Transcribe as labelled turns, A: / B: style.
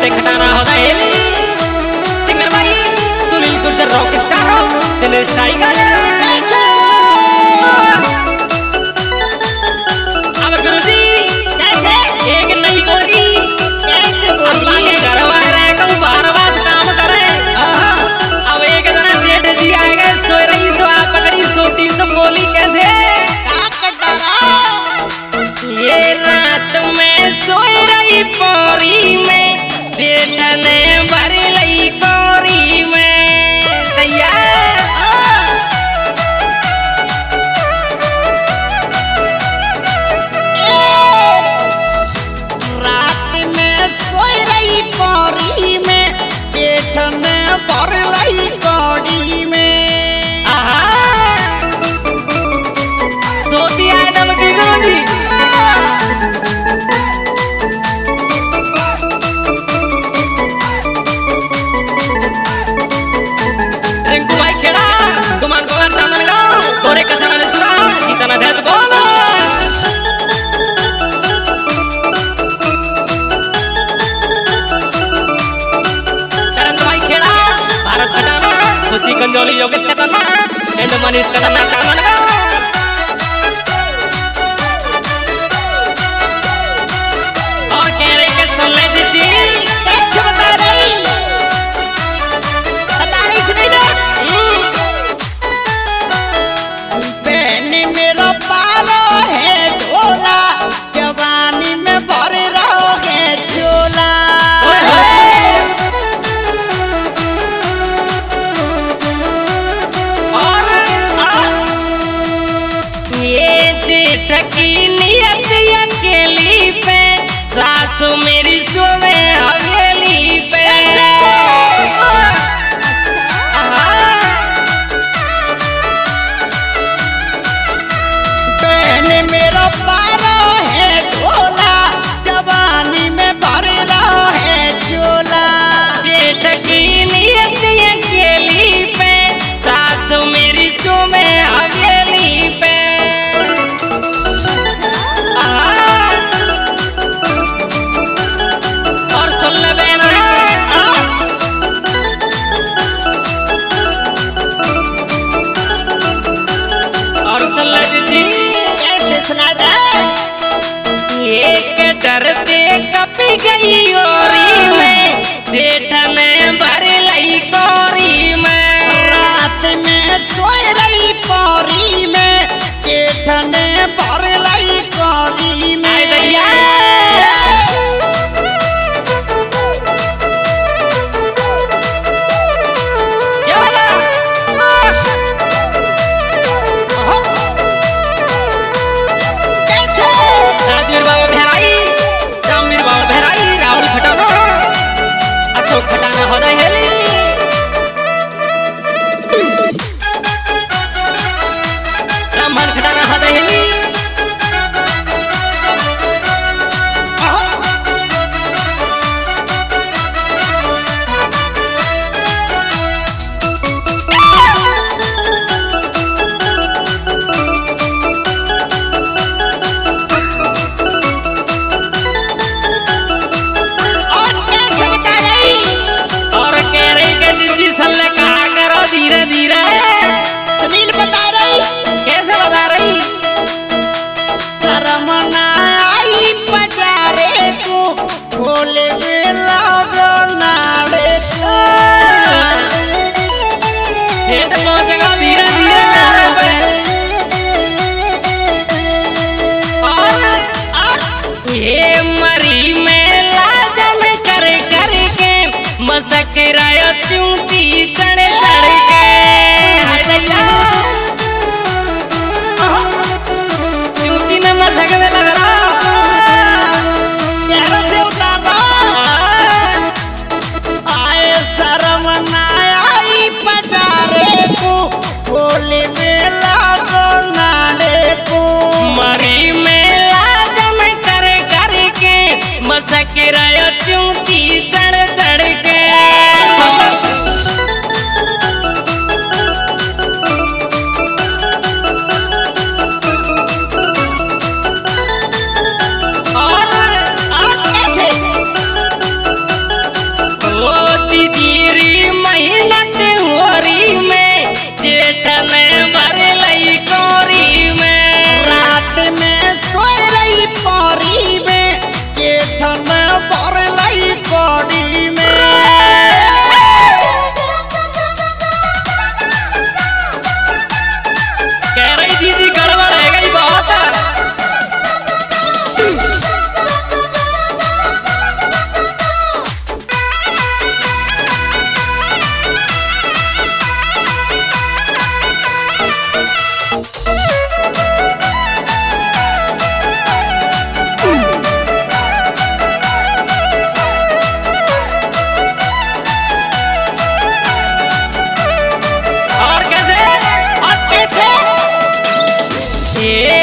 A: से खटाना होता है सिंगर भाई सुनील गुर्जर रॉक स्टार हो दिनेश टाइगर अब गुरुजी कैसे एक नई गोरी कैसे बोली घरवा रह को बारवास काम करे अब एक जना जेठ जी आएगा सो रही सो आप पकड़ी सोटी से बोली कैसे ये रात में सोई रही पौरी में जेठ ने भर लई कोरी में तैयार
B: रात में सोई रही पौरी में जेठ ने भर लई कोरी में
A: सोती आए दम की गुरुजी गंजोली योगेश का तना एंड मनीष का तना कामन का और कह रहे कि सुन ले जी
B: कैसे बता रही सुनी ना बहन मेरा पालो है ढोला जवानी में भर रहोगे झोला
A: ठकी नियत अकेली पे सासू मेरी सोवे हवेली पे
B: बहन मेरा पारो है ढोला जवानी में भर रहा है झोला
A: ठकी नियत अकेली पे सासू मेरी सोवे हवेली पे एक डरते कपी गई ओरी में जेठ ने भर लई कोरी में
B: रात में सोई रही पौरी में जेठ ने भर लई कोरी में
A: खटाना होता है ब्राह्मण खटाना होता है धीरे धीरे
B: सुनील बता रही
A: कैसे बता रही
B: शर्मना आई बजारे को भोले बेला नाड़े को
A: धीरे धीरे ये मरी में लाजन कर करके मसक रहा चूची चढ़ चढ़ के चूची में मसक में लग रहा
B: से उतारा आए शर्म ना आई बजारे को भोले मेला को नाड़े को
A: मरी में लाजन कर करके मसक रहा चूची चढ़ चढ़ के हे